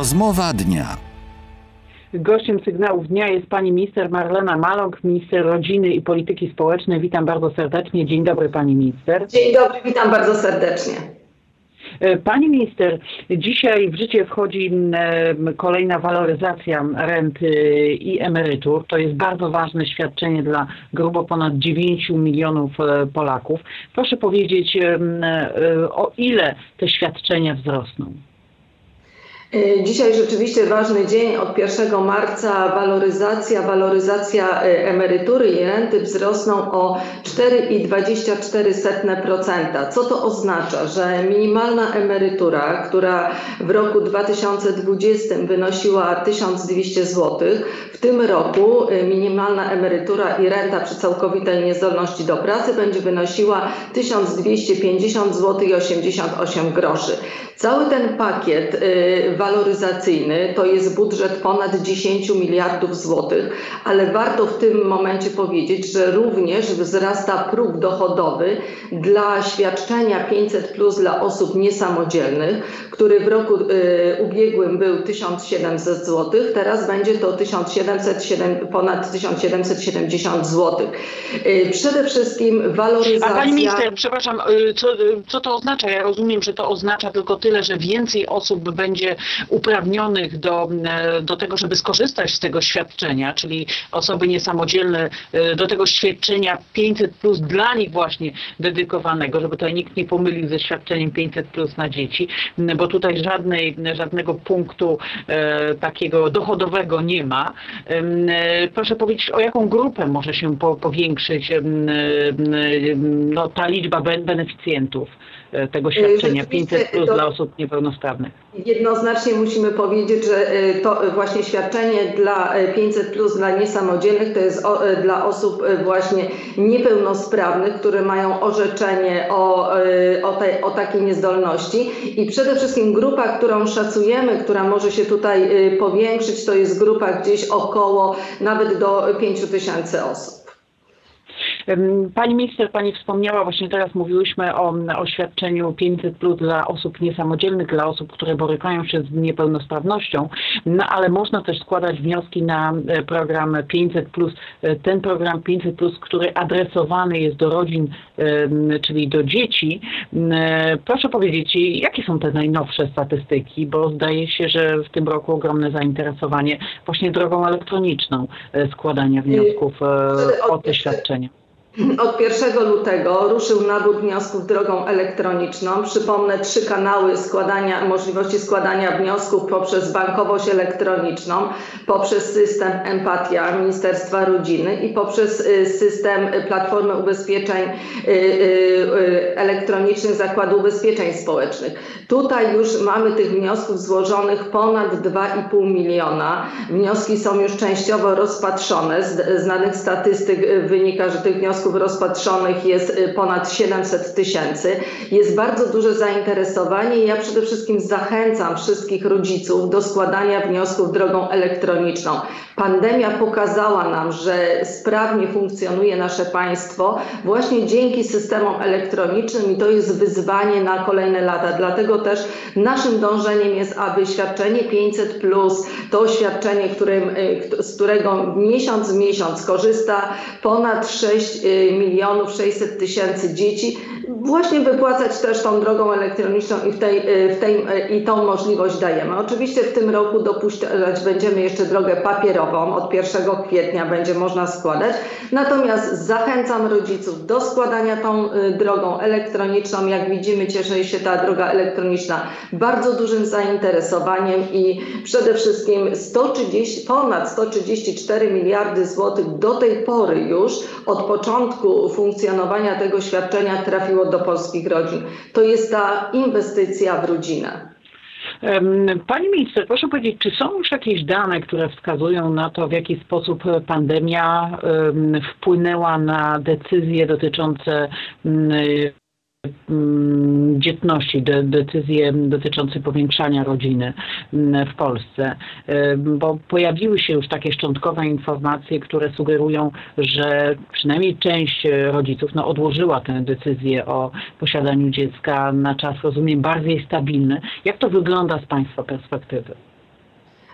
Rozmowa dnia. Gościem Sygnałów Dnia jest pani minister Marlena Maląg, minister rodziny i polityki społecznej. Witam bardzo serdecznie. Dzień dobry, pani minister. Dzień dobry, witam bardzo serdecznie. Pani minister, dzisiaj w życie wchodzi kolejna waloryzacja rent i emerytur. To jest bardzo ważne świadczenie dla grubo ponad 9 milionów Polaków. Proszę powiedzieć, o ile te świadczenia wzrosną? Dzisiaj rzeczywiście ważny dzień. Od 1 marca waloryzacja emerytury i renty wzrosną o 4,24%. Co to oznacza? Że minimalna emerytura, która w roku 2020 wynosiła 1200 zł, w tym roku minimalna emerytura i renta przy całkowitej niezdolności do pracy będzie wynosiła 1250 zł i 88 groszy. Cały ten pakiet waloryzacyjny to jest budżet ponad 10 miliardów złotych, ale warto w tym momencie powiedzieć, że również wzrasta próg dochodowy dla świadczenia 500+ dla osób niesamodzielnych, który w roku ubiegłym był 1700 zł, teraz będzie to ponad 1770 zł. Przede wszystkim waloryzacja... A pani minister, przepraszam, co to oznacza? Ja rozumiem, że to oznacza tylko tyle, że więcej osób będzie uprawnionych do tego, żeby skorzystać z tego świadczenia, czyli osoby niesamodzielne, do tego świadczenia 500+ dla nich właśnie dedykowanego, żeby tutaj nikt nie pomylił ze świadczeniem 500+ na dzieci, bo tutaj żadnego punktu takiego dochodowego nie ma. Proszę powiedzieć, o jaką grupę może się powiększyć ta liczba beneficjentów tego świadczenia 500+ dla osób niepełnosprawnych? Jednoznacznie musimy powiedzieć, że to właśnie świadczenie dla 500+ dla niesamodzielnych to jest dla osób właśnie niepełnosprawnych, które mają orzeczenie o takiej niezdolności. I przede wszystkim grupa, którą szacujemy, która może się tutaj powiększyć, to jest grupa gdzieś około nawet do 5000 osób. Pani minister, pani wspomniała, właśnie teraz mówiłyśmy o świadczeniu 500+ dla osób niesamodzielnych, dla osób, które borykają się z niepełnosprawnością, ale można też składać wnioski na program 500+, ten program 500+, który adresowany jest do rodzin, czyli do dzieci. Proszę powiedzieć, jakie są te najnowsze statystyki, bo zdaje się, że w tym roku ogromne zainteresowanie właśnie drogą elektroniczną składania wniosków o te świadczenia. Od 1 lutego ruszył nabór wniosków drogą elektroniczną. Przypomnę 3 kanały możliwości składania wniosków: poprzez bankowość elektroniczną, poprzez system Empatia Ministerstwa Rodziny i poprzez system Platformy Ubezpieczeń Elektronicznych Zakładu Ubezpieczeń Społecznych. Tutaj już mamy tych wniosków złożonych ponad 2,5 miliona. Wnioski są już częściowo rozpatrzone. Z danych statystyk wynika, że tych wniosków rozpatrzonych jest ponad 700 000. Jest bardzo duże zainteresowanie i ja przede wszystkim zachęcam wszystkich rodziców do składania wniosków drogą elektroniczną. Pandemia pokazała nam, że sprawnie funkcjonuje nasze państwo właśnie dzięki systemom elektronicznym i to jest wyzwanie na kolejne lata. Dlatego też naszym dążeniem jest, aby świadczenie 500+, to świadczenie, z którego miesiąc w miesiąc korzysta ponad 6 600 000 dzieci, właśnie wypłacać też tą drogą elektroniczną i tą możliwość dajemy. Oczywiście w tym roku dopuszczać będziemy jeszcze drogę papierową. Od 1 kwietnia będzie można składać. Natomiast zachęcam rodziców do składania tą drogą elektroniczną. Jak widzimy, cieszy się ta droga elektroniczna bardzo dużym zainteresowaniem i przede wszystkim ponad 134 miliardy złotych do tej pory już od początku funkcjonowania tego świadczenia trafiło do polskich rodzin. To jest ta inwestycja w rodzinę. Pani minister, proszę powiedzieć, czy są już jakieś dane, które wskazują na to, w jaki sposób pandemia wpłynęła na decyzje dotyczące dzietności, decyzje dotyczące powiększania rodziny w Polsce, bo pojawiły się już takie szczątkowe informacje, które sugerują, że przynajmniej część rodziców odłożyła tę decyzję o posiadaniu dziecka na czas, rozumiem, bardziej stabilny. Jak to wygląda z Państwa perspektywy?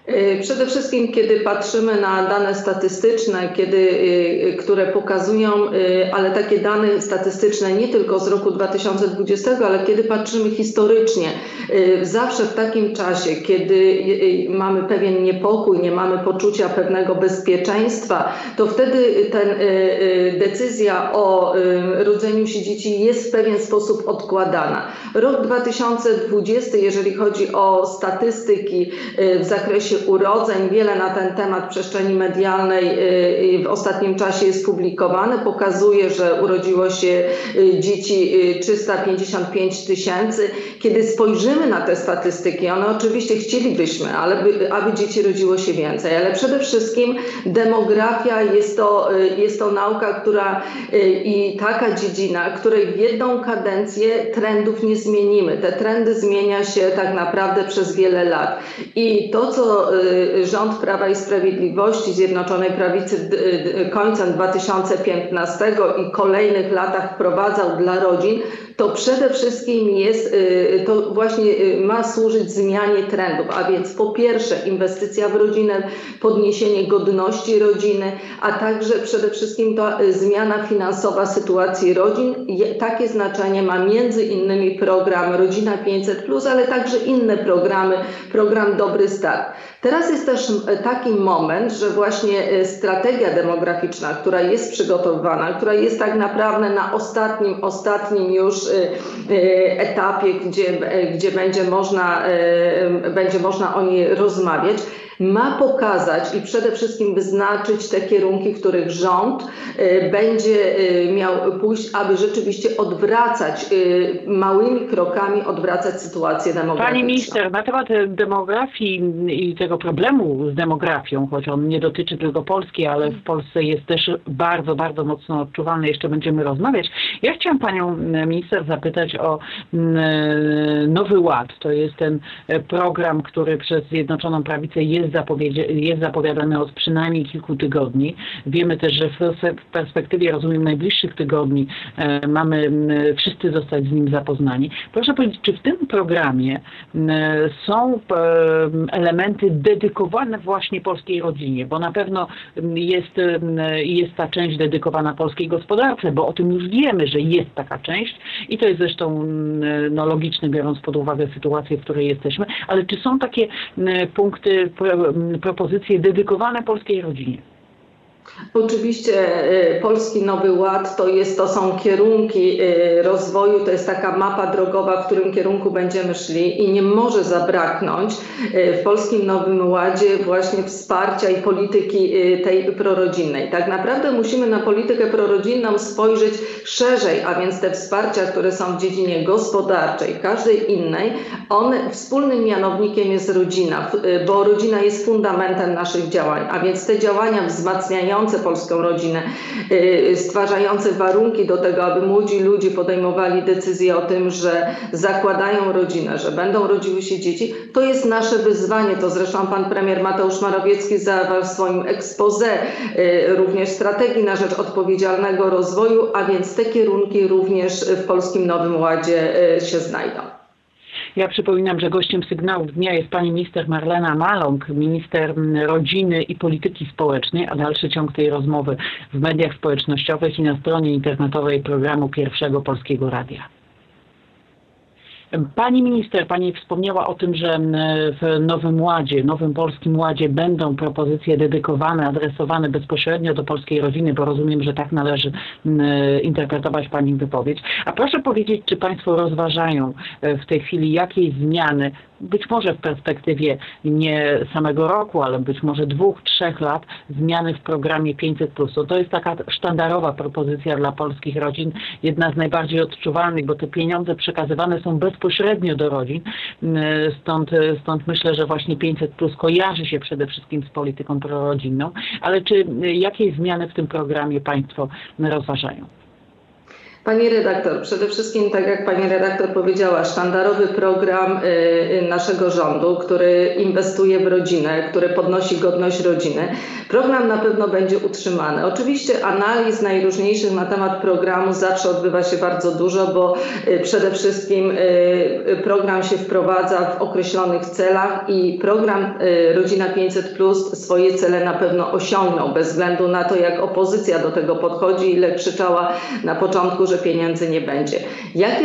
Przede wszystkim, kiedy patrzymy na dane statystyczne, które pokazują, ale takie dane statystyczne nie tylko z roku 2020, ale kiedy patrzymy historycznie, zawsze w takim czasie, kiedy mamy pewien niepokój, nie mamy poczucia pewnego bezpieczeństwa, to wtedy decyzja o rodzeniu się dzieci jest w pewien sposób odkładana. Rok 2020, jeżeli chodzi o statystyki w zakresie urodzeń, wiele na ten temat w przestrzeni medialnej w ostatnim czasie jest publikowane. Pokazuje, że urodziło się dzieci 355 000. Kiedy spojrzymy na te statystyki, one oczywiście chcielibyśmy, aby dzieci rodziło się więcej, ale przede wszystkim demografia jest to nauka, i taka dziedzina, której w jedną kadencję trendów nie zmienimy. Te trendy zmienia się tak naprawdę przez wiele lat. I to, co rząd Prawa i Sprawiedliwości, Zjednoczonej Prawicy końcem 2015 i kolejnych latach wprowadzał dla rodzin, to przede wszystkim to właśnie ma służyć zmianie trendów, a więc po pierwsze inwestycja w rodzinę, podniesienie godności rodziny, a także przede wszystkim to zmiana finansowa sytuacji rodzin. Takie znaczenie ma między innymi program Rodzina 500+, ale także inne programy, program Dobry Start. Teraz jest też taki moment, że właśnie strategia demograficzna, która jest przygotowywana, która jest tak naprawdę na ostatnim już etapie, gdzie będzie można o niej rozmawiać, ma pokazać i przede wszystkim wyznaczyć te kierunki, w których rząd będzie miał pójść, aby rzeczywiście małymi krokami odwracać sytuację demograficzną. Pani minister, na temat demografii i tego problemu z demografią, choć on nie dotyczy tylko Polski, ale w Polsce jest też bardzo, bardzo mocno odczuwalny, jeszcze będziemy rozmawiać. Ja chciałam panią minister zapytać o Nowy Ład. To jest ten program, który przez Zjednoczoną Prawicę jest zapowiadany od przynajmniej kilku tygodni. Wiemy też, że w perspektywie, rozumiem, najbliższych tygodni mamy wszyscy zostać z nim zapoznani. Proszę powiedzieć, czy w tym programie są elementy dedykowane właśnie polskiej rodzinie, bo na pewno jest ta część dedykowana polskiej gospodarce, bo o tym już wiemy, że jest taka część i to jest zresztą logiczne, biorąc pod uwagę sytuację, w której jesteśmy, ale czy są takie punkty, propozycje dedykowane polskiej rodzinie? Oczywiście Polski Nowy Ład to są kierunki rozwoju, to jest taka mapa drogowa, w którym kierunku będziemy szli i nie może zabraknąć w Polskim Nowym Ładzie właśnie wsparcia i polityki tej prorodzinnej. Tak naprawdę musimy na politykę prorodzinną spojrzeć szerzej, a więc te wsparcia, które są w dziedzinie gospodarczej, każdej innej, wspólnym mianownikiem jest rodzina, bo rodzina jest fundamentem naszych działań, a więc te działania wzmacniające polską rodzinę, stwarzające warunki do tego, aby młodzi ludzie podejmowali decyzje o tym, że zakładają rodzinę, że będą rodziły się dzieci, to jest nasze wyzwanie. To zresztą pan premier Mateusz Morawiecki zawarł w swoim exposé również strategii na rzecz odpowiedzialnego rozwoju, a więc te kierunki również w Polskim Nowym Ładzie się znajdą. Ja przypominam, że gościem Sygnałów Dnia jest pani minister Marlena Maląg, minister rodziny i polityki społecznej, a dalszy ciąg tej rozmowy w mediach społecznościowych i na stronie internetowej programu Pierwszego Polskiego Radia. Pani minister, pani wspomniała o tym, że w Nowym Ładzie, Nowym Polskim Ładzie będą propozycje dedykowane, adresowane bezpośrednio do polskiej rodziny, bo rozumiem, że tak należy interpretować pani wypowiedź. A proszę powiedzieć, czy państwo rozważają w tej chwili jakieś zmiany, być może w perspektywie nie samego roku, ale być może 2-3 lat, zmiany w programie 500+. To jest taka sztandarowa propozycja dla polskich rodzin, jedna z najbardziej odczuwalnych, bo te pieniądze przekazywane są bezpośrednio do rodzin. Stąd myślę, że właśnie 500+ kojarzy się przede wszystkim z polityką prorodzinną. Ale czy jakieś zmiany w tym programie państwo rozważają? Pani redaktor, przede wszystkim, tak jak pani redaktor powiedziała, sztandarowy program naszego rządu, który inwestuje w rodzinę, który podnosi godność rodziny. Program na pewno będzie utrzymany. Oczywiście analiz najróżniejszych na temat programu zawsze odbywa się bardzo dużo, bo przede wszystkim program się wprowadza w określonych celach i program Rodzina 500+ swoje cele na pewno osiągnął, bez względu na to, jak opozycja do tego podchodzi, ile krzyczała na początku, że pieniędzy nie będzie. Jak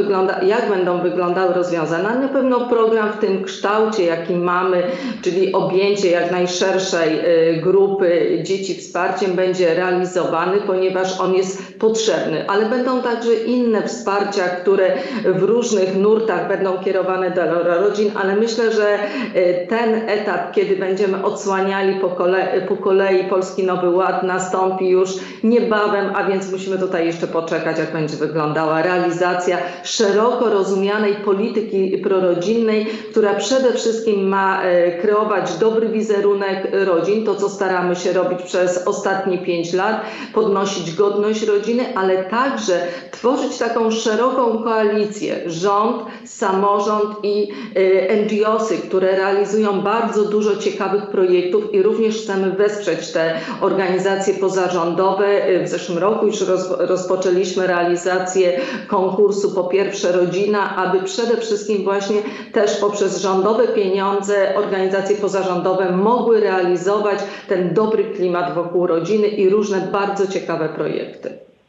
będą wyglądały rozwiązania? Na pewno program w tym kształcie, jaki mamy, czyli objęcie jak najszerszej grupy dzieci wsparciem, będzie realizowany, ponieważ on jest potrzebny, ale będą także inne wsparcia, które w różnych nurtach będą kierowane do rodzin, ale myślę, że ten etap, kiedy będziemy odsłaniali po kolei Polski Nowy Ład, nastąpi już niebawem, a więc musimy tutaj jeszcze poczekać, jak będzie wyglądała realizacja szeroko rozumianej polityki prorodzinnej, która przede wszystkim ma kreować dobry wizerunek rodzin, to co staramy się robić przez ostatnie 5 lat, podnosić godność rodziny, ale także tworzyć taką szeroką koalicję, rząd, samorząd i NGO-sy, które realizują bardzo dużo ciekawych projektów i również chcemy wesprzeć te organizacje pozarządowe. W zeszłym roku już rozpoczęliśmy realizację konkursu Po Pierwsze Rodzina, aby przede wszystkim właśnie też poprzez rządowe pieniądze organizacje pozarządowe mogły realizować ten dobry klimat wokół rodziny i różne bardzo ciekawe projekty.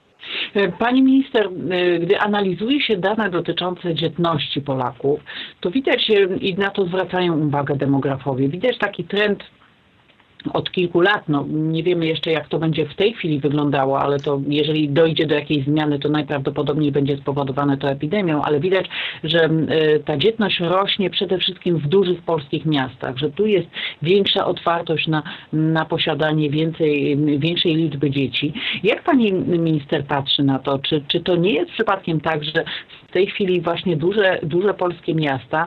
Pani minister, gdy analizuje się dane dotyczące dzietności Polaków, to widać, i na to zwracają uwagę demografowie, widać taki trend od kilku lat. No, nie wiemy jeszcze, jak to będzie w tej chwili wyglądało, ale to jeżeli dojdzie do jakiejś zmiany, to najprawdopodobniej będzie spowodowane to epidemią, ale widać, że ta rośnie przede wszystkim w dużych polskich miastach, że tu jest większa otwartość na posiadanie większej liczby dzieci. Jak pani minister patrzy na to? Czy to nie jest przypadkiem tak, że w tej chwili właśnie duże polskie miasta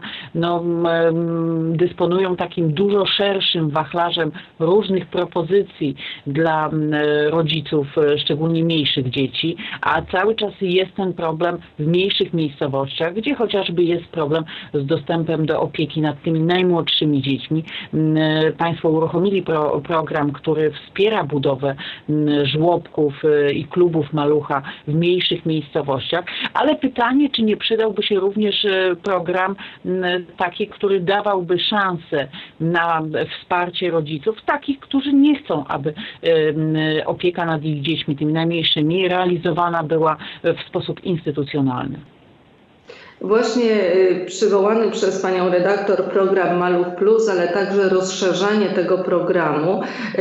dysponują takim dużo szerszym wachlarzem różnych propozycji dla rodziców, szczególnie mniejszych dzieci, a cały czas jest ten problem w mniejszych miejscowościach, gdzie chociażby jest problem z dostępem do opieki nad tymi najmłodszymi dziećmi. Państwo uruchomili program, który wspiera budowę żłobków i klubów Malucha w mniejszych miejscowościach, ale pytanie, czy nie przydałby się również program taki, który dawałby szansę na wsparcie rodziców, takich, którzy nie chcą, aby opieka nad ich dziećmi, tymi najmniejszymi, realizowana była w sposób instytucjonalny. Właśnie przywołany przez panią redaktor program Maluch+, ale także rozszerzenie tego programu,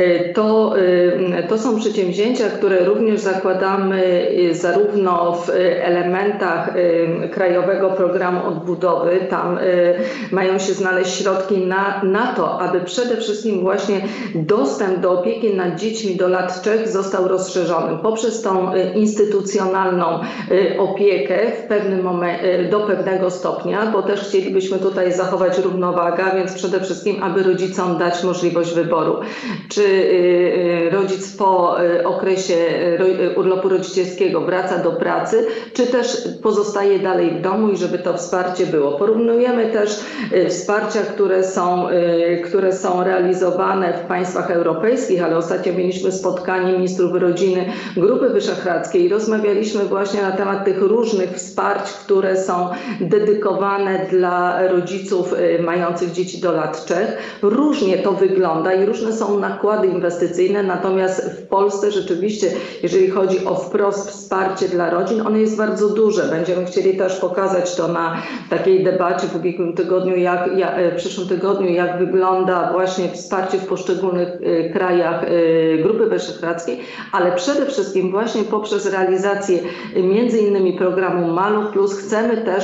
to są przedsięwzięcia, które również zakładamy zarówno w elementach Krajowego Programu Odbudowy. Tam mają się znaleźć środki na to, aby przede wszystkim właśnie dostęp do opieki nad dziećmi do lat 3 został rozszerzony poprzez tą instytucjonalną opiekę w pewnym momencie, do pewnego stopnia, bo też chcielibyśmy tutaj zachować równowagę, więc przede wszystkim, aby rodzicom dać możliwość wyboru. Czy rodzic po okresie urlopu rodzicielskiego wraca do pracy, czy też pozostaje dalej w domu i żeby to wsparcie było. Porównujemy też wsparcia, które są realizowane w państwach europejskich, ale ostatnio mieliśmy spotkanie ministrów rodziny Grupy Wyszehradzkiej i rozmawialiśmy właśnie na temat tych różnych wsparć, które są dedykowane dla rodziców mających dzieci do lat 3. Różnie to wygląda i różne są nakłady inwestycyjne, natomiast w Polsce rzeczywiście, jeżeli chodzi o wprost wsparcie dla rodzin, ono jest bardzo duże. Będziemy chcieli też pokazać to na takiej debacie w ubiegłym tygodniu, w przyszłym tygodniu, jak wygląda właśnie wsparcie w poszczególnych krajach Grupy Wyszehradzkiej, ale przede wszystkim właśnie poprzez realizację między innymi programu Maluch+, chcemy też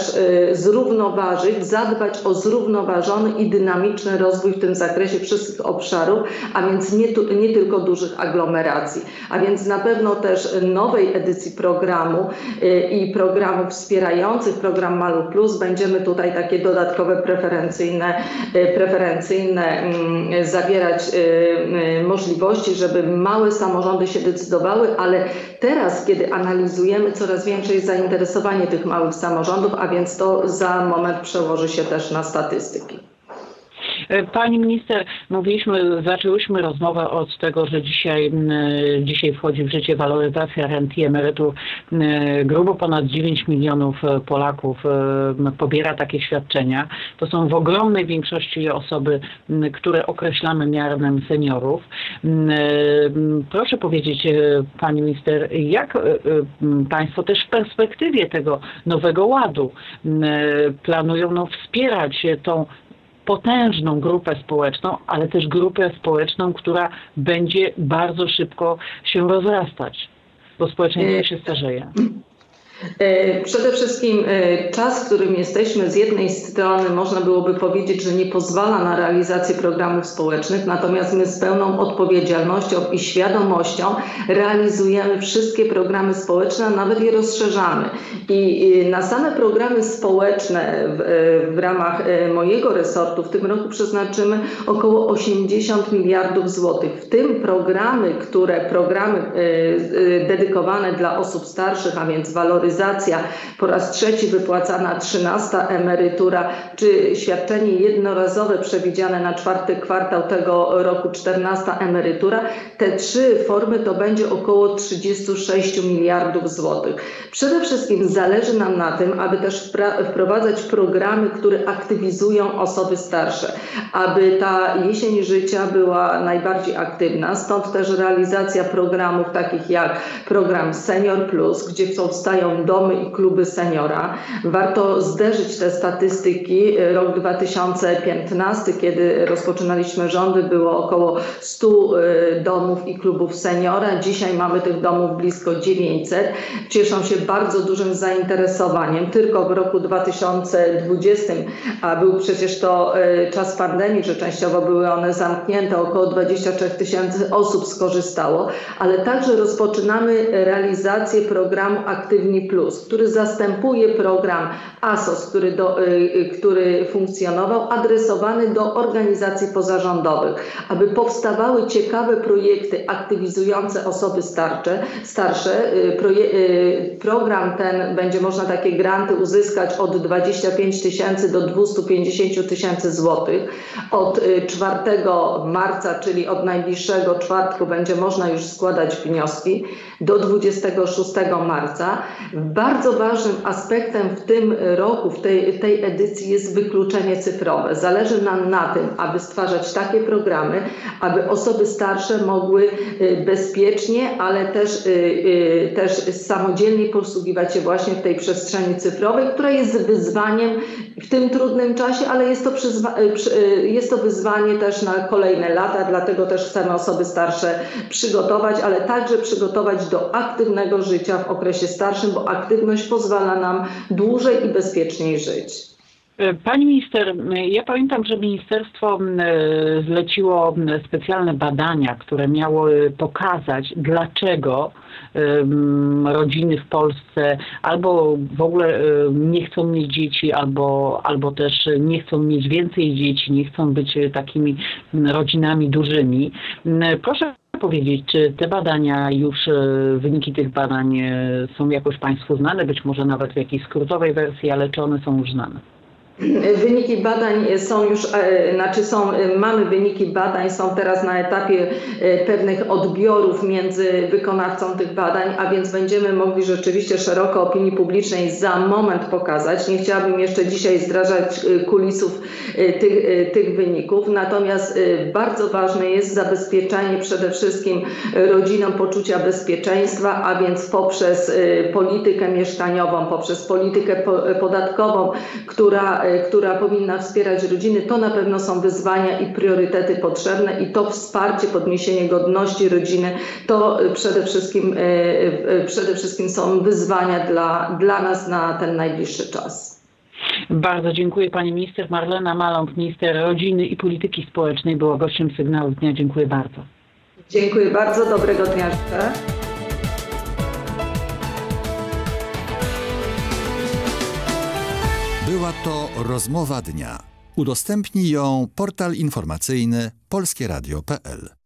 też zrównoważyć, zadbać o zrównoważony i dynamiczny rozwój w tym zakresie wszystkich obszarów, a więc nie tylko dużych aglomeracji. A więc na pewno też nowej edycji programu i programów wspierających program Maluch Plus będziemy tutaj takie dodatkowe preferencyjne zawierać możliwości, żeby małe samorządy się decydowały, ale teraz, kiedy analizujemy, coraz większe jest zainteresowanie tych małych samorządów, a więc to za moment przełoży się też na statystyki. Pani minister, zaczęłyśmy rozmowę od tego, że dzisiaj wchodzi w życie waloryzacja rent i emerytur. Grubo ponad 9 milionów Polaków pobiera takie świadczenia. To są w ogromnej większości osoby, które określamy mianem seniorów. Proszę powiedzieć, pani minister, jak państwo też w perspektywie tego nowego ładu planują wspierać tą potężną grupę społeczną, ale też grupę społeczną, która będzie bardzo szybko się rozrastać, bo społeczeństwo się starzeje. Przede wszystkim czas, w którym jesteśmy, z jednej strony można byłoby powiedzieć, że nie pozwala na realizację programów społecznych, natomiast my z pełną odpowiedzialnością i świadomością realizujemy wszystkie programy społeczne, a nawet je rozszerzamy. I na same programy społeczne w ramach mojego resortu w tym roku przeznaczymy około 80 miliardów złotych. W tym programy dedykowane dla osób starszych, a więc waloryzacja, po raz trzeci wypłacana 13. emerytura, czy świadczenie jednorazowe przewidziane na 4. kwartał tego roku 14. emerytura. Te trzy formy to będzie około 36 miliardów złotych. Przede wszystkim zależy nam na tym, aby też wprowadzać programy, które aktywizują osoby starsze, aby ta jesień życia była najbardziej aktywna. Stąd też realizacja programów takich jak program Senior Plus, gdzie powstają domy i kluby seniora. Warto zderzyć te statystyki. Rok 2015, kiedy rozpoczynaliśmy rządy, było około 100 domów i klubów seniora. Dzisiaj mamy tych domów blisko 900. Cieszą się bardzo dużym zainteresowaniem. Tylko w roku 2020, a był przecież to czas pandemii, że częściowo były one zamknięte, około 23 000 osób skorzystało, ale także rozpoczynamy realizację programu Aktywni Plus, który zastępuje program ASOS, który funkcjonował, adresowany do organizacji pozarządowych, aby powstawały ciekawe projekty aktywizujące osoby starsze. Program ten będzie można takie granty uzyskać od 25 000 do 250 000 złotych. Od 4 marca, czyli od najbliższego czwartku, będzie można już składać wnioski do 26 marca. Bardzo ważnym aspektem w tym roku, w tej edycji jest wykluczenie cyfrowe. Zależy nam na tym, aby stwarzać takie programy, aby osoby starsze mogły bezpiecznie, ale też samodzielnie posługiwać się właśnie w tej przestrzeni cyfrowej, która jest wyzwaniem w tym trudnym czasie, ale jest to wyzwanie też na kolejne lata, dlatego też chcemy osoby starsze przygotować, ale także przygotować do aktywnego życia w okresie starszym, bo aktywność pozwala nam dłużej i bezpieczniej żyć. Pani minister, ja pamiętam, że ministerstwo zleciło specjalne badania, które miały pokazać, dlaczego rodziny w Polsce albo w ogóle nie chcą mieć dzieci, albo też nie chcą mieć więcej dzieci, nie chcą być takimi rodzinami dużymi. Proszę powiedzieć, czy te badania już, wyniki tych badań są jakoś państwu znane, być może nawet w jakiejś skrótowej wersji, ale czy one są już znane? Wyniki badań są już, mamy wyniki badań, są teraz na etapie pewnych odbiorów między wykonawcą tych badań, a więc będziemy mogli rzeczywiście szeroko opinii publicznej za moment pokazać. Nie chciałabym jeszcze dzisiaj zdradzać kulisów tych wyników, natomiast bardzo ważne jest zabezpieczanie przede wszystkim rodzinom poczucia bezpieczeństwa, a więc poprzez politykę mieszkaniową, poprzez politykę podatkową, która powinna wspierać rodziny, to na pewno są wyzwania i priorytety potrzebne i to wsparcie, podniesienie godności rodziny, to przede wszystkim są wyzwania dla nas na ten najbliższy czas. Bardzo dziękuję. Pani minister Marlena Maląg, minister rodziny i polityki społecznej, była gościem Sygnału Dnia. Dziękuję bardzo. Dziękuję bardzo. Dobrego dnia życzę. Była to rozmowa dnia. Udostępnij ją portal informacyjny polskieradio.pl.